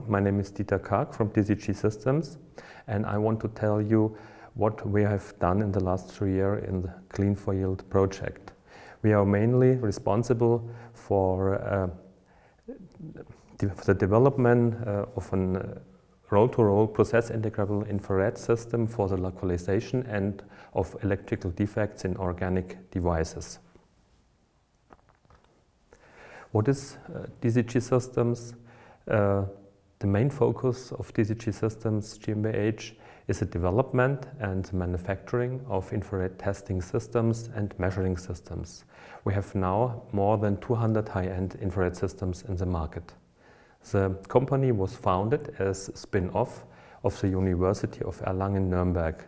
my name is Dieter Karg from DCG Systems, and I want to tell you what we have done in the last 3 years in the Clean for Yield project. We are mainly responsible for the development of a roll-to-roll process integrable infrared system for the localization and of electrical defects in organic devices. What is DCG Systems? The main focus of DCG Systems GmbH is the development and manufacturing of infrared testing systems and measuring systems. We have now more than 200 high-end infrared systems in the market. The company was founded as a spin-off of the University of Erlangen-Nuremberg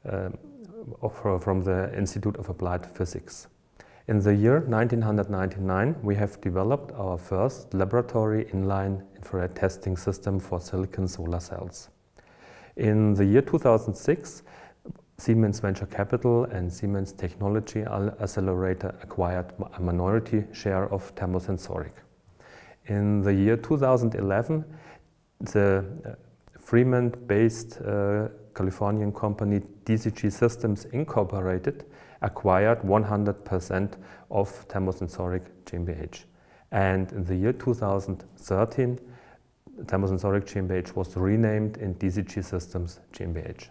from the Institute of Applied Physics. In the year 1999, we have developed our first laboratory inline infrared testing system for silicon solar cells. In the year 2006, Siemens Venture Capital and Siemens Technology Accelerator acquired a minority share of Thermosensoric. In the year 2011, the Fremont-based Californian company DCG Systems Incorporated acquired 100% of Thermosensoric GmbH. And in the year 2013, Thermosensoric GmbH was renamed in DCG Systems GmbH.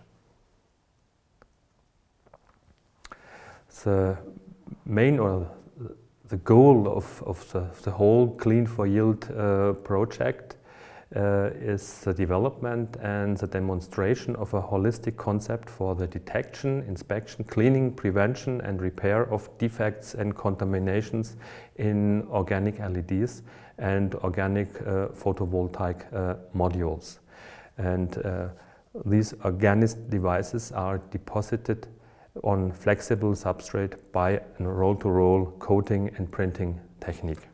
The main or the goal of the whole Clean for Yield project is the development and the demonstration of a holistic concept for the detection, inspection, cleaning, prevention and repair of defects and contaminations in organic LEDs and organic photovoltaic modules. And these organic devices are deposited on flexible substrate by a roll-to-roll coating and printing technique.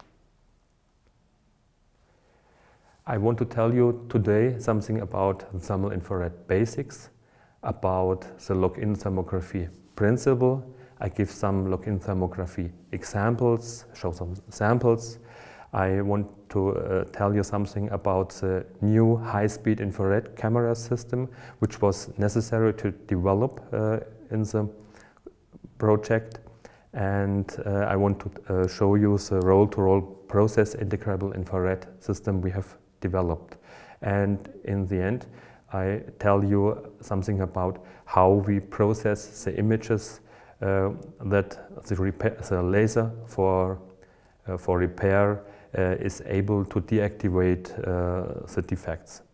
I want to tell you today something about thermal infrared basics, about the lock-in thermography principle. I give some lock-in thermography examples, show some samples. I want to tell you something about the new high-speed infrared camera system, which was necessary to develop in the project. And I want to show you the roll-to-roll process integrable infrared system we have developed. And in the end, I tell you something about how we process the images that the laser for repair is able to deactivate the defects.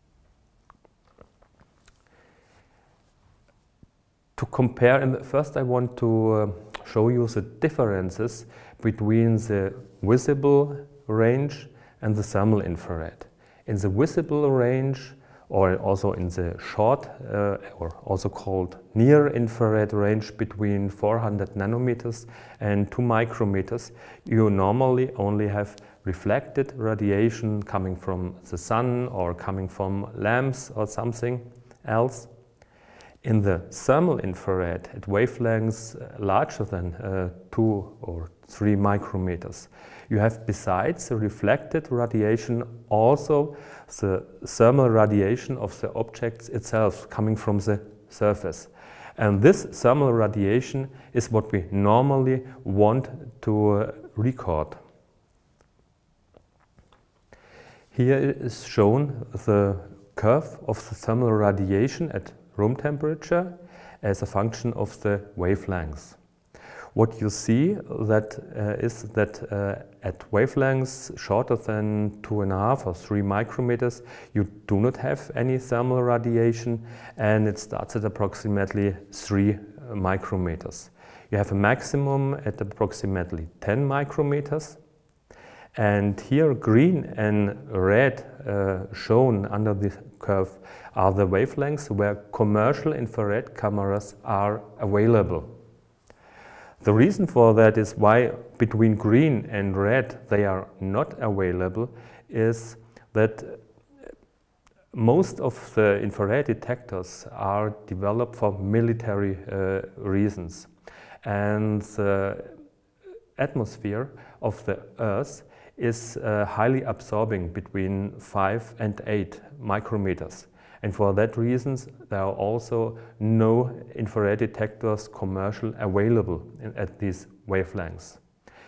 To compare, first I want to show you the differences between the visible range and the thermal infrared. In the visible range, or also in the short, or also called near infrared range between 400 nanometers and 2 micrometers, you normally only have reflected radiation coming from the sun or coming from lamps or something else. In the thermal infrared, at wavelengths larger than 2 or 3 micrometers, you have, besides the reflected radiation, also the thermal radiation of the objects itself coming from the surface. And this thermal radiation is what we normally want to record. Here is shown the curve of the thermal radiation at room temperature as a function of the wavelengths. What you see is that at wavelengths shorter than 2.5 or 3 micrometers, you do not have any thermal radiation, and it starts at approximately 3 micrometers. You have a maximum at approximately 10 micrometers. And here green and red shown under the curve are the wavelengths where commercial infrared cameras are available. The reason for that is why between green and red they are not available is that most of the infrared detectors are developed for military reasons. And the atmosphere of the Earth is highly absorbing between 5 and 8 micrometers. And for that reason, there are also no infrared detectors commercial available at these wavelengths.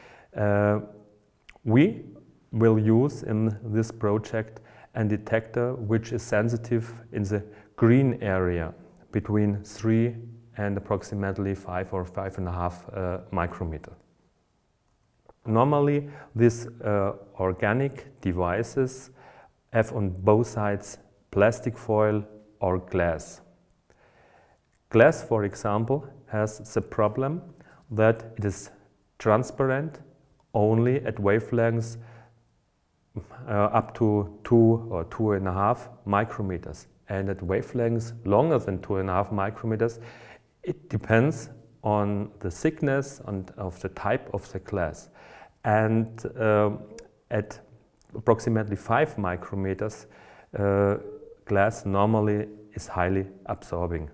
We will use in this project a detector which is sensitive in the green area between 3 and approximately 5 or 5.5 micrometer. Normally, these organic devices have on both sides plastic foil or glass. Glass, for example, has the problem that it is transparent only at wavelengths up to 2 or 2.5 micrometers. And at wavelengths longer than 2.5 micrometers, it depends on the thickness and of the type of the glass. And at approximately 5 micrometers, glass normally is highly absorbing.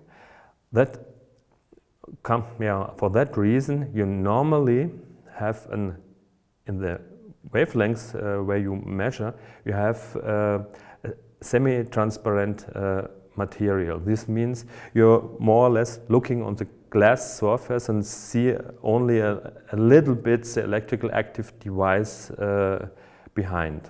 For that reason, you normally have in the wavelengths where you measure, you have a semi-transparent material. This means you're more or less looking on the glass surface and see only a little bit the electrical active device behind.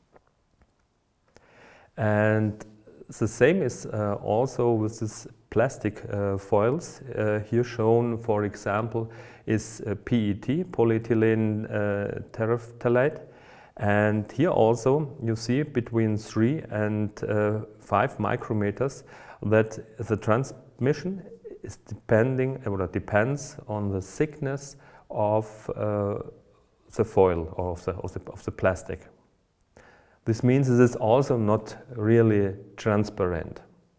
And the same is also with these plastic foils. Here shown, for example, is PET, polyethylene terephthalate. And here also you see between 3 and 5 micrometers that the transmission is depends on the thickness of the foil or of the plastic. This means it is also not really transparent.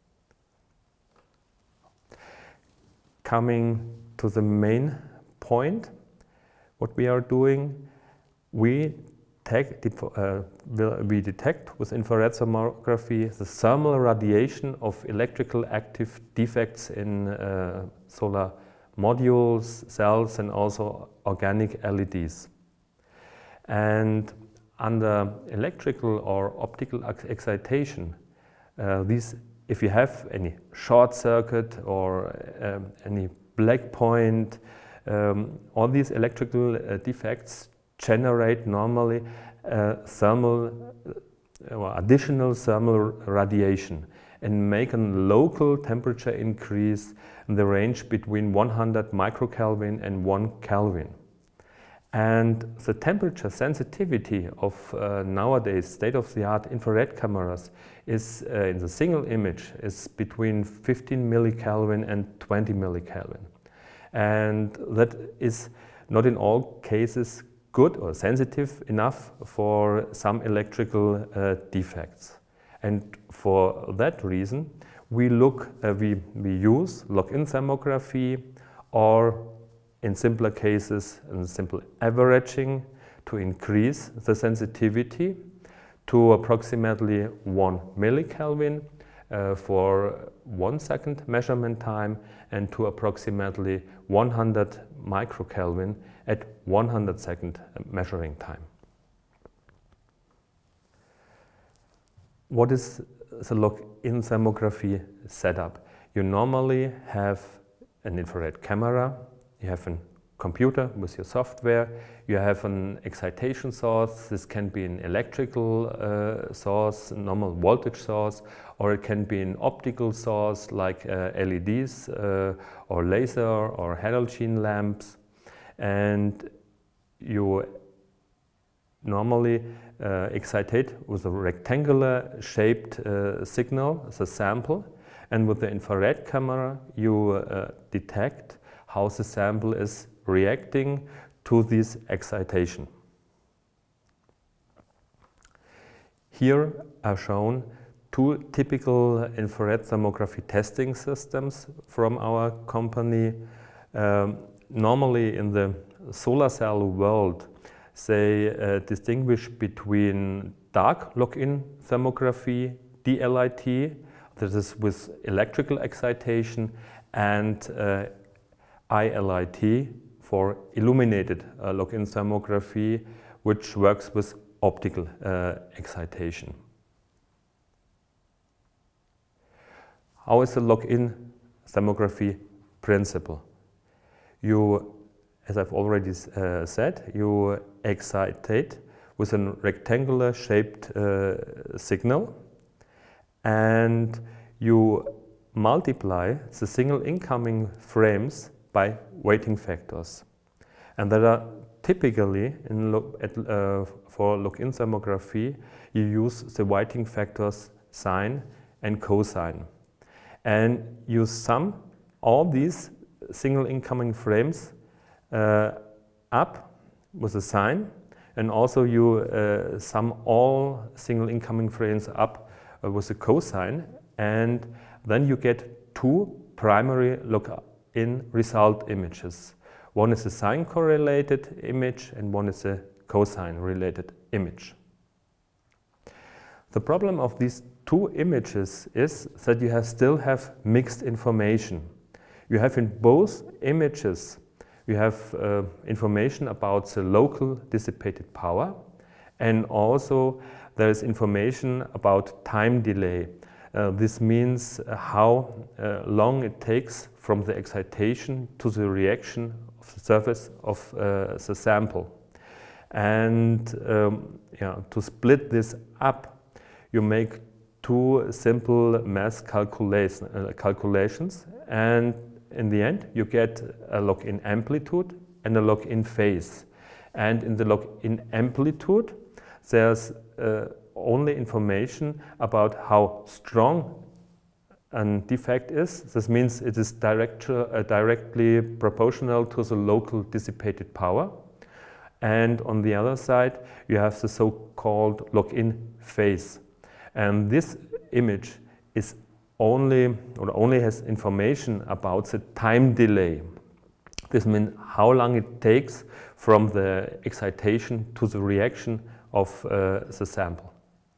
Coming to the main point, what we are doing, we detect with infrared thermography the thermal radiation of electrical active defects in solar modules, cells, and also organic LEDs. And under electrical or optical excitation, if you have any short circuit or any black point, all these electrical defects generate normally additional thermal radiation and make a local temperature increase in the range between 100 microkelvin and 1 Kelvin. And the temperature sensitivity of nowadays state-of-the-art infrared cameras is in the single image is between 15 millikelvin and 20 millikelvin. And that is not in all cases good or sensitive enough for some electrical defects. And for that reason, we use lock-in thermography, or in simpler cases, simple averaging to increase the sensitivity to approximately 1 millikelvin for 1 second measurement time, and to approximately 100 microkelvin at 100 second measuring time. What is the lock-in thermography setup? You normally have an infrared camera, you have a computer with your software, you have an excitation source. This can be an electrical source, a normal voltage source, or it can be an optical source like LEDs or laser or halogen lamps. And you normally excitate with a rectangular shaped signal, the sample, and with the infrared camera you detect how the sample is reacting to this excitation. Here are shown 2 typical infrared thermography testing systems from our company. Normally in the solar cell world, they distinguish between dark lock-in thermography, DLIT, that is with electrical excitation, and ILIT for illuminated lock-in thermography, which works with optical excitation. How is the lock-in thermography principle? You, as I've already said, you excitate with a rectangular shaped signal, and you multiply the single incoming frames by weighting factors. And there are typically, for lock-in thermography, you use the weighting factors sine and cosine. And you sum all these single incoming frames up with a sine, and also you sum all single incoming frames up with a cosine, and then you get two primary lock-in result images. One is a sine correlated image and one is a cosine related image. The problem of these two images is that you still have mixed information. You have in both images, you have information about the local dissipated power, and also there is information about time delay. This means how long it takes from the excitation to the reaction of the surface of the sample. And to split this up, you make two simple math calculations, and in the end you get a lock-in amplitude and a lock-in phase. And in the lock-in amplitude there's only information about how strong a defect is. This means it is directly proportional to the local dissipated power. And on the other side you have the so-called lock-in phase. And this image is only has information about the time delay. This means how long it takes from the excitation to the reaction of the sample.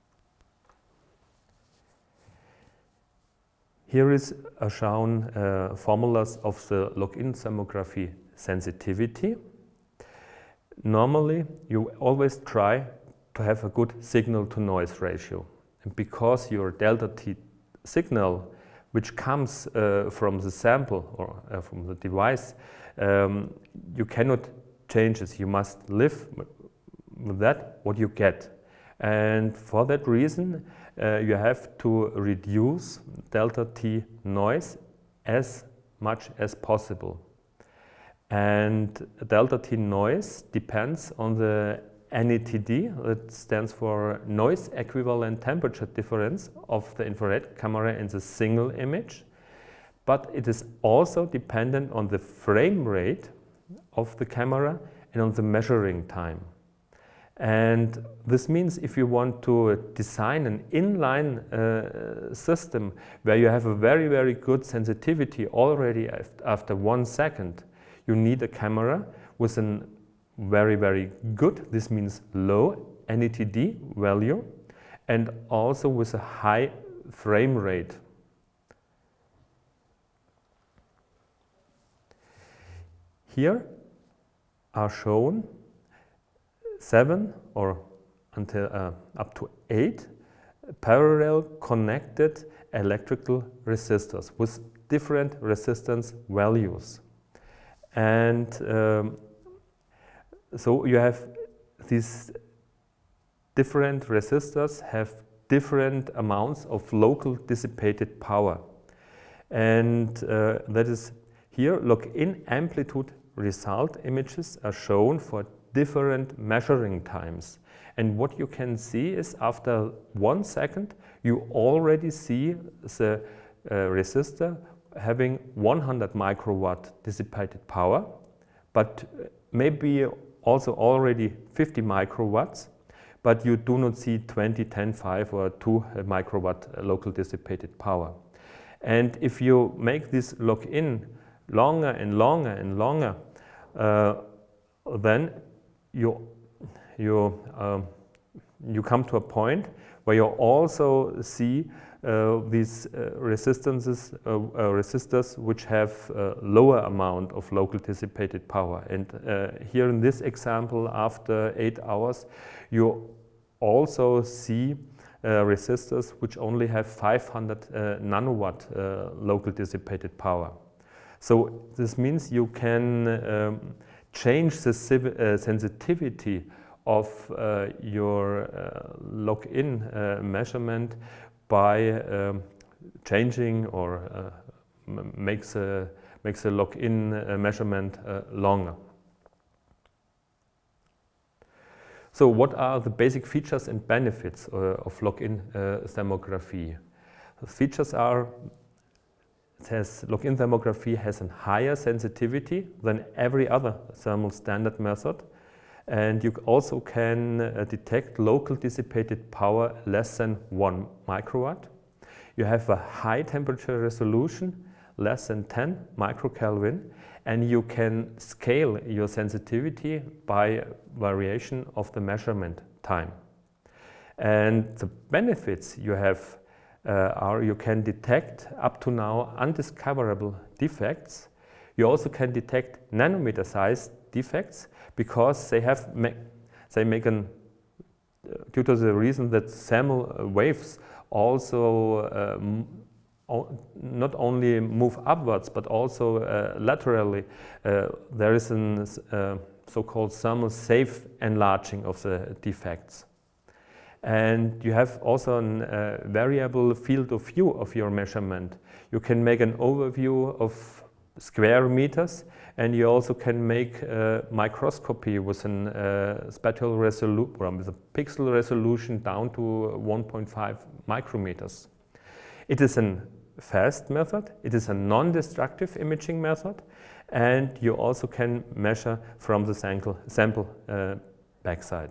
Here is shown formulas of the lock-in thermography sensitivity. Normally, you always try to have a good signal-to-noise ratio. And because your delta T signal, which comes from the sample or from the device, you cannot change it. You must live with that, what you get. And for that reason, you have to reduce delta T noise as much as possible. And delta T noise depends on the NETD, that stands for noise equivalent temperature difference of the infrared camera in the single image. But it is also dependent on the frame rate of the camera and on the measuring time. And this means if you want to design an inline system where you have a very, very good sensitivity already after 1 second, you need a camera with a very, very good, this means low NETD value, and also with a high frame rate. Here are shown 7 or until up to 8 parallel connected electrical resistors with different resistance values. And so you have these different resistors have different amounts of local dissipated power. And that is here lock-in amplitude result images are shown for different measuring times. And what you can see is after 1 second, you already see the resistor having 100 microwatt dissipated power, but maybe also already 50 microwatts, but you do not see 20, 10, 5 or 2 microwatt local dissipated power. And if you make this lock-in longer and longer and longer, then you come to a point where you also see these resistors which have lower amount of local dissipated power. And here in this example, after 8 hours, you also see resistors which only have 500 nanowatt local dissipated power. So this means you can change the sensitivity of your lock-in measurement by changing or makes a lock-in measurement longer. So what are the basic features and benefits of lock-in thermography? The features are, lock-in thermography has a higher sensitivity than every other thermal standard method, and you also can detect local dissipated power less than 1 microwatt. You have a high temperature resolution, less than 10 microkelvin, and you can scale your sensitivity by variation of the measurement time. And the benefits you have are you can detect up to now undiscoverable defects. You also can detect nanometer sized defects because they make due to the reason that thermal waves also not only move upwards but also laterally. There is a so-called thermal safe enlarging of the defects. And you have also a variable field of view of your measurement. You can make an overview of square meters, and you also can make microscopy with a spatial resolution, with a pixel resolution down to 1.5 micrometers. It is a fast method, it is a non-destructive imaging method, and you also can measure from the sample backside.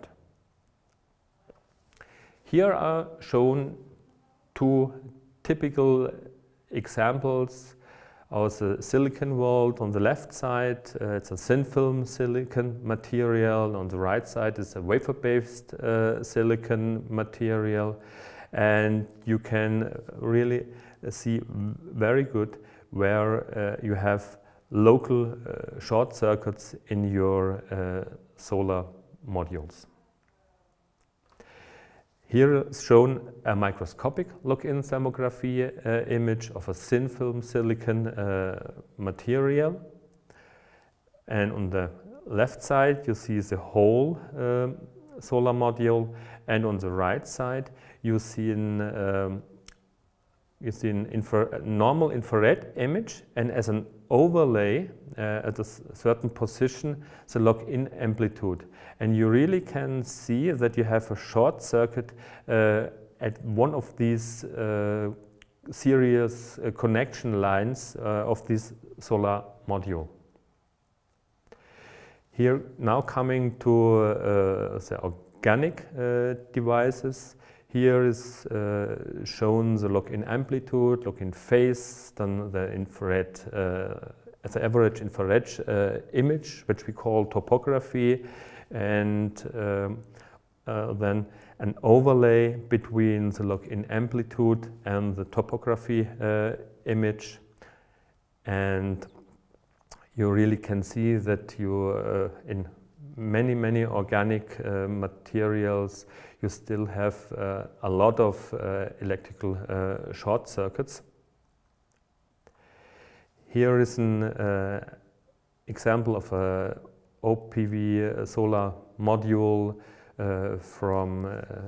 Here are shown two typical examples of the silicon world. On the left side, it's a thin film silicon material. On the right side is a wafer-based silicon material. And you can really see very good where you have local short circuits in your solar modules. Here is shown a microscopic lock-in thermography image of a thin film silicon material. And on the left side you see the whole solar module, and on the right side you see a normal infrared image, and as an overlay at a certain position the lock-in amplitude. And you really can see that you have a short circuit at one of these series connection lines of this solar module. Here now coming to the organic devices. Here is shown the lock-in amplitude, lock-in phase, then the infrared, the average infrared image, which we call topography, and then an overlay between the lock-in amplitude and the topography image. And you really can see that you, in many organic materials, you still have a lot of electrical short circuits. Here is an example of a OPV solar module from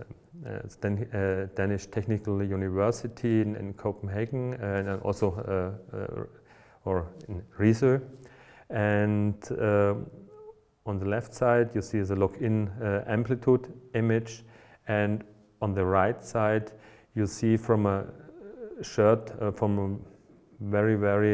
Danish Technical University in Copenhagen, and also or in Risø. And on the left side you see the lock-in amplitude image, and on the right side you see from a from a very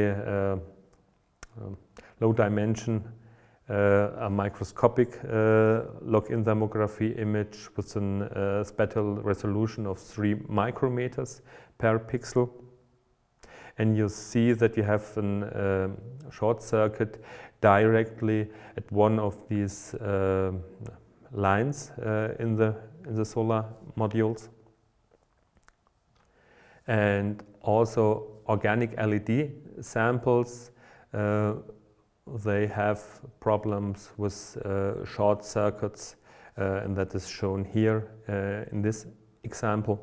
low dimension a microscopic lock-in thermography image with a spatial resolution of 3 micrometers per pixel. And you see that you have a short circuit directly at one of these lines in the solar modules. And also organic LED samples, they have problems with short circuits, and that is shown here in this example.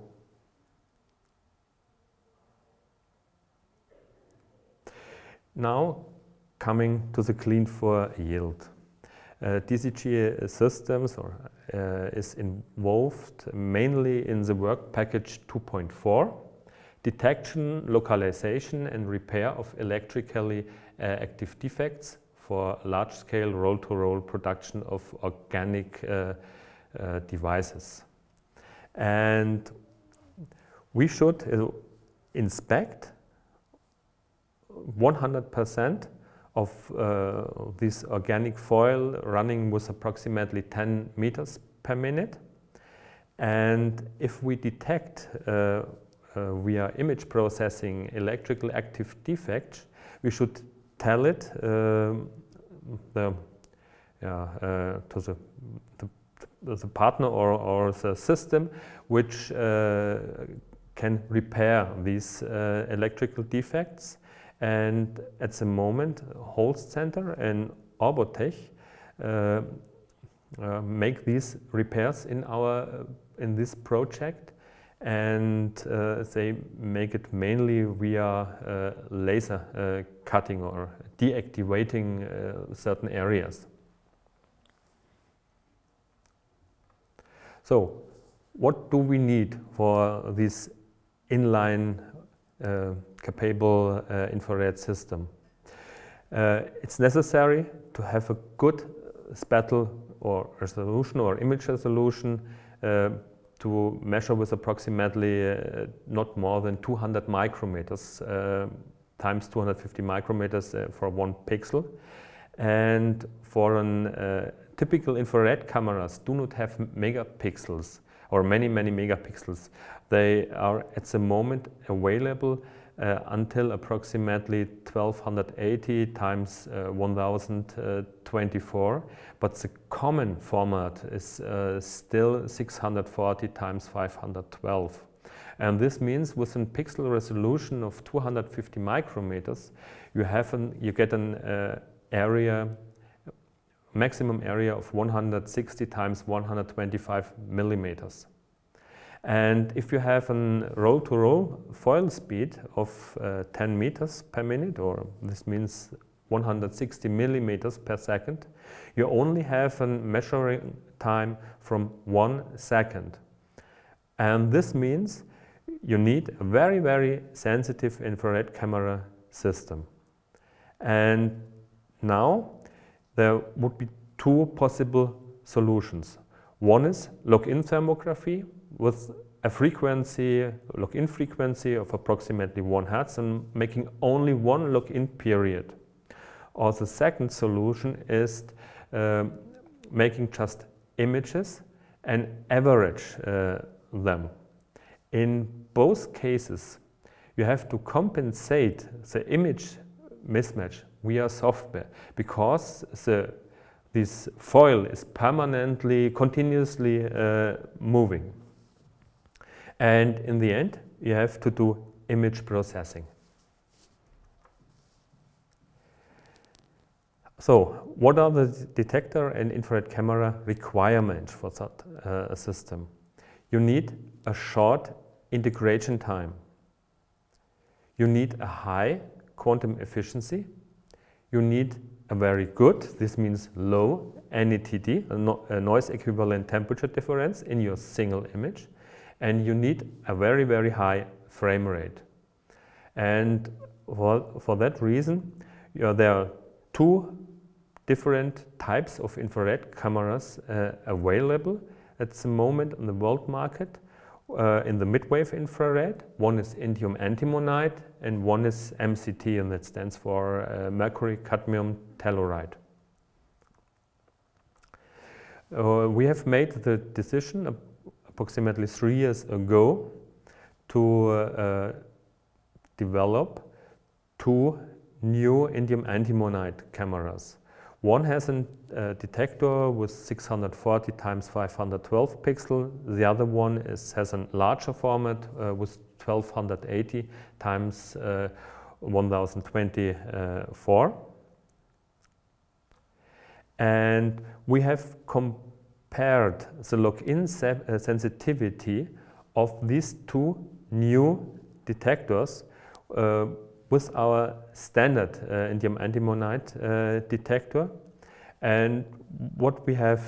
Now coming to the clean-for yield. DCG Systems is involved mainly in the work package 2.4, detection, localization and repair of electrically active defects for large-scale roll-to-roll production of organic devices. And we should inspect 100% of this organic foil running with approximately 10 meters per minute. And if we detect via image processing electrical active defects, we should tell it to the partner or the system which can repair these electrical defects. And at the moment, Holst Center and Orbotech make these repairs in this project, and they make it mainly via laser cutting or deactivating certain areas. So, what do we need for this inline capable infrared system? It's necessary to have a good spatial or resolution or image resolution to measure with approximately not more than 200 micrometers times 250 micrometers for 1 pixel. And for typical infrared cameras do not have megapixels or many megapixels. They are at the moment available until approximately 1280 times 1024, but the common format is still 640 times 512. And this means with a pixel resolution of 250 micrometers, you get an maximum area of 160 times 125 millimeters. And if you have a roll-to-roll foil speed of 10 meters per minute, or this means 160 millimeters per second, you only have a measuring time from 1 second. And this means you need a very sensitive infrared camera system. And now there would be 2 possible solutions. One is lock-in thermography with a lock-in frequency of approximately 1 Hertz and making only 1 lock-in period. Or the second solution is making just images and average them. In both cases, you have to compensate the image mismatch via software, because this foil is continuously moving. And in the end, you have to do image processing. So, what are the detector and infrared camera requirements for that system? You need a short integration time. You need a high quantum efficiency. You need a very good, this means low, NETD, a noise equivalent temperature difference in your single image. And you need a very high frame rate. And for that reason, there are 2 different types of infrared cameras available at the moment on the world market. In the midwave infrared, one is indium antimonide and one is MCT, and that stands for mercury cadmium telluride. We have made the decision approximately 3 years ago to develop 2 new indium antimonide cameras. One has a detector with 640 times 512 pixel. The other one has a larger format with 1280 times 1024. And we have compared the lock-in sensitivity of these two new detectors with our standard indium antimonide detector. And what we have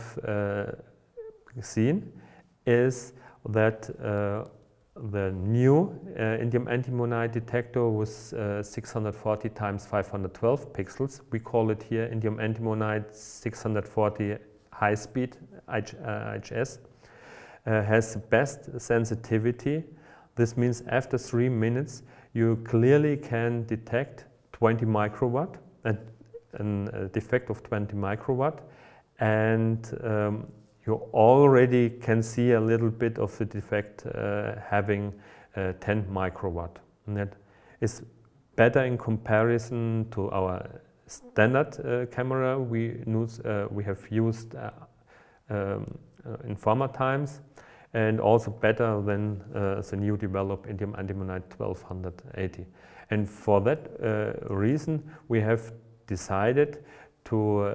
seen is that the new indium antimonide detector with 640 times 512 pixels, we call it here indium antimonide 640 high speed HS, has the best sensitivity. This means after 3 minutes you clearly can detect 20 microwatt, a defect of 20 microwatt, and you already can see a little bit of the defect having 10 microwatt. And that is better in comparison to our standard camera we have used in former times, and also better than the new developed indium antimonide 1280. And for that reason we have decided to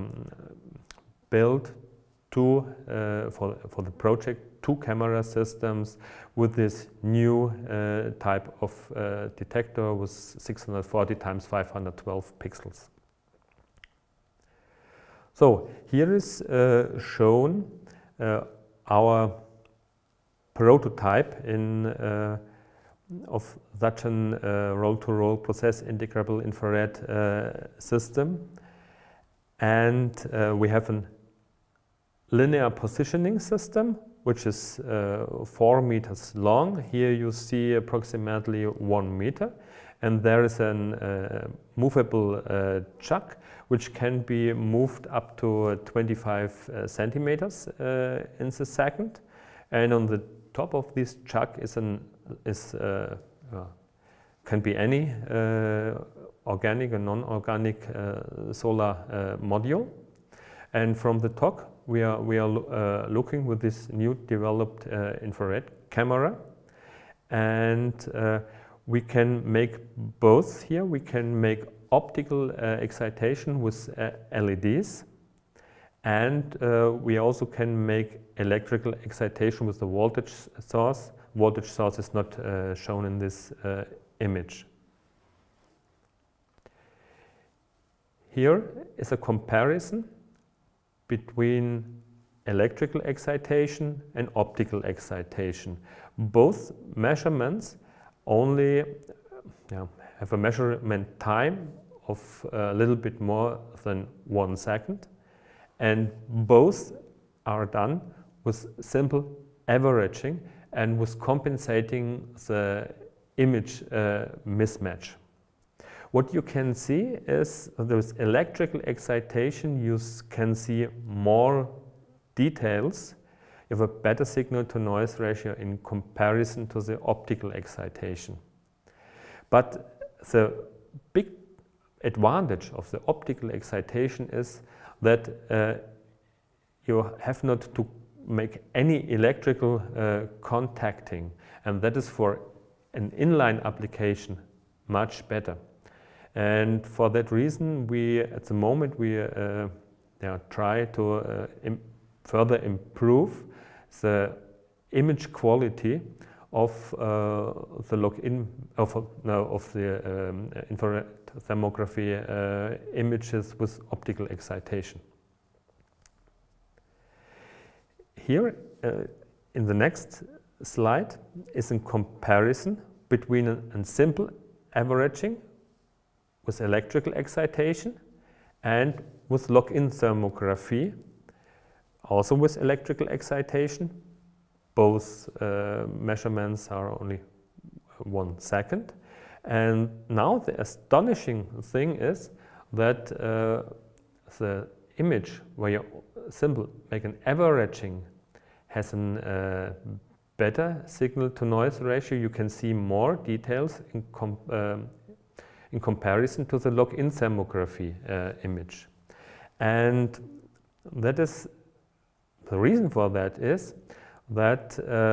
build for the project two camera systems with this new type of detector with 640 times 512 pixels. So here is shown our prototype of such an roll-to-roll process integrable infrared system, and we have a linear positioning system which is 4 meters long. Here you see approximately 1 meter, and there is a movable chuck which can be moved up to 25 centimeters in the second, and on the top of this chuck can be any organic or non-organic solar module. And from the top we are looking with this new developed infrared camera, and we can make both here. We can make optical excitation with LEDs, and we also can make electrical excitation with the voltage source. Voltage source is not shown in this image. Here is a comparison between electrical excitation and optical excitation. Both measurements only have a measurement time of a little bit more than 1 second, and both are done with simple averaging and with compensating the image mismatch. What you can see is those electrical excitation, you can see more details. You have a better signal to noise ratio in comparison to the optical excitation. But the big advantage of the optical excitation is that you have not to make any electrical contacting, and that is for an inline application much better. And for that reason, at the moment we try to further improve the image quality of the lock-in of the infrared thermography images with optical excitation. Here in the next slide is a comparison between a simple averaging with electrical excitation and with lock-in thermography, also with electrical excitation. Both measurements are only 1 second. And now the astonishing thing is that the image where you simply make an averaging has a better signal to noise ratio. You can see more details in comparison to the lock-in thermography image. And that is the reason for that is that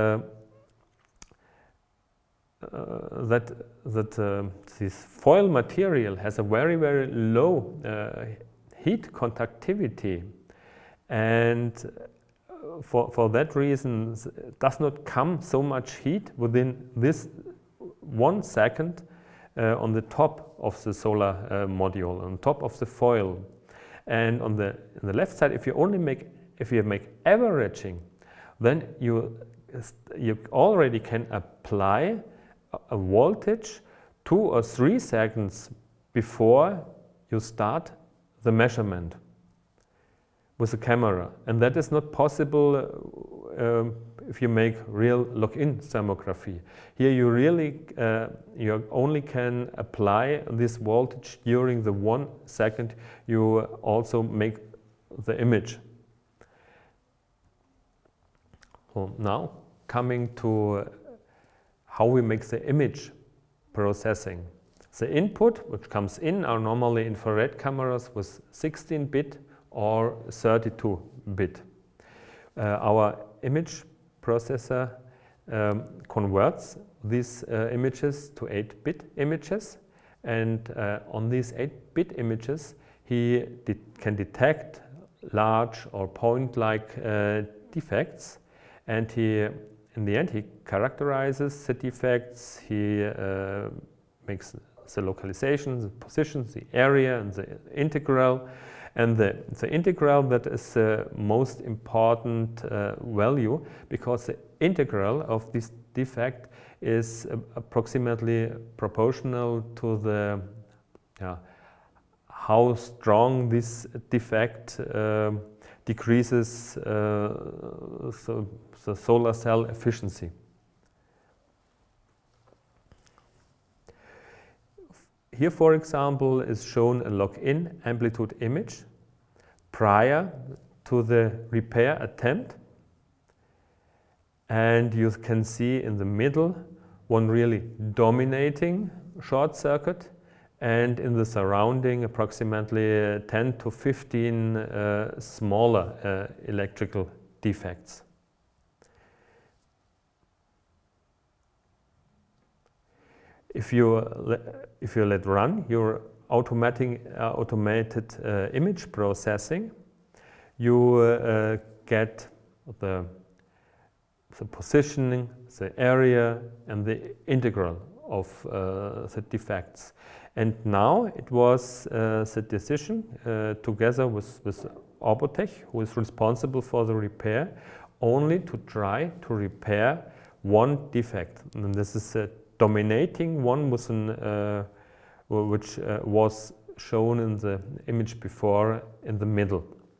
this foil material has a very, very low heat conductivity, and for that reason does not come so much heat within this 1 second on the top of the solar module, on top of the foil. And on the left side, if you make averaging, then you already can apply a voltage 2 or 3 seconds before you start the measurement with the camera. And that is not possible if you make real lock-in thermography. Here you really you only can apply this voltage during the 1 second you also make the image. So now coming to how we make the image processing. The input which comes in are normally infrared cameras with 16-bit or 32-bit. Our image processor converts these images to 8-bit images, and on these 8-bit images he can detect large or point-like defects, and in the end he characterizes the defects, he makes the localization, the positions, the area and the integral. And the integral, that is the most important value, because the integral of this defect is approximately proportional to the how strong this defect decreases the solar cell efficiency. Here, for example, is shown a lock-in amplitude image prior to the repair attempt. And you can see in the middle one really dominating short circuit, and in the surrounding approximately 10 to 15 smaller electrical defects. If you let run your automated image processing, you get the positioning, the area, and the integral of the defects. And now it was the decision together with Orbotech, who is responsible for the repair, only to try to repair one defect. And this is a dominating one with an, which was shown in the image before in the middle.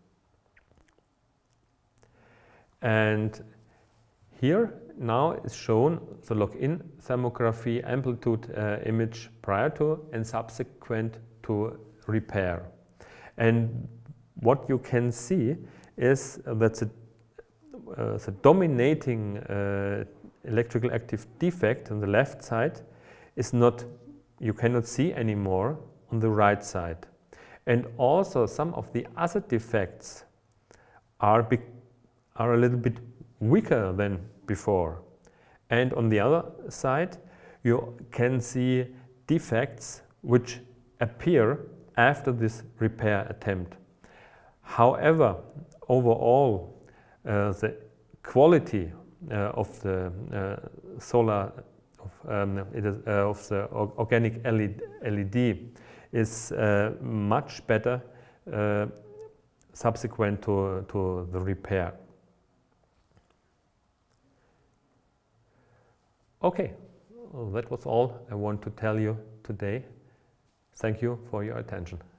And here now is shown the lock-in thermography amplitude image prior to and subsequent to repair. And what you can see is that the dominating electrical active defect on the left side is not, you cannot see anymore on the right side. And also some of the other defects are a little bit weaker than before. And on the other side, you can see defects which appear after this repair attempt. However, overall, the quality of the solar of the organic LED is much better subsequent to the repair. Okay, well, that was all I want to tell you today. Thank you for your attention.